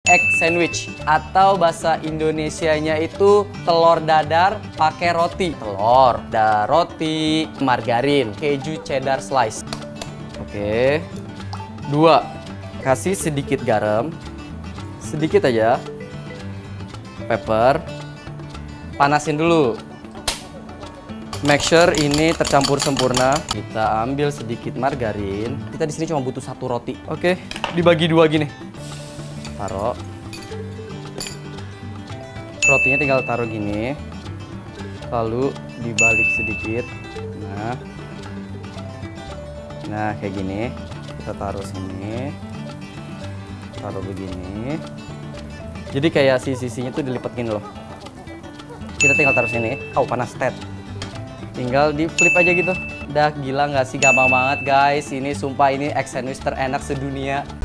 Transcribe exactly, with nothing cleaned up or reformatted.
egg sandwich, atau bahasa Indonesianya itu telur dadar pakai roti. Telur, da roti, margarin, keju cheddar slice. Oke. Dua, kasih sedikit garam, sedikit aja. Pepper, panasin dulu. Make sure ini tercampur sempurna. Kita ambil sedikit margarin. Kita di sini cuma butuh satu roti. Oke, dibagi dua gini. Taruh. Rotinya tinggal taruh gini. Lalu dibalik sedikit. Nah. Nah, kayak gini. Kita taruh sini. Taruh begini. Jadi kayak sisi-sisinya tuh dilipat gini loh. Kita tinggal taruh sini. Oh, panas tet. Tinggal di flip aja gitu. Udah gila nggak sih, gampang banget guys. Ini sumpah ini egg sandwich terenak sedunia.